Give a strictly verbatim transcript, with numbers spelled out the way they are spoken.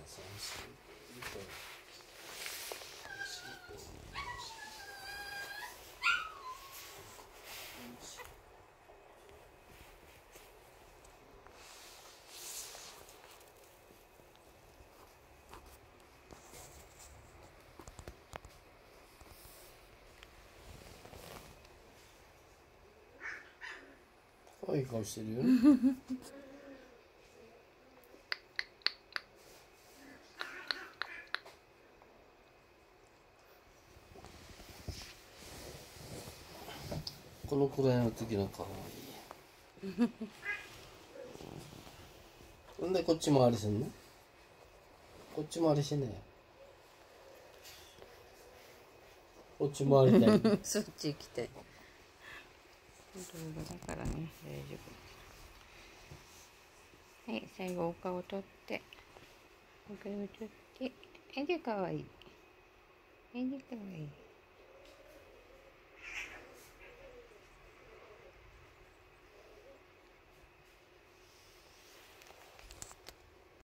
可愛い顔してるよね。このくらいの時の可愛い。ほんでこっち回りすんの？こっち回りしねえ。こっち回りたい。 そっち行きたい。動画だからね、大丈夫。はい、最後お顔取って、お顔取って、はい、でかわいい。はい、でかわいい。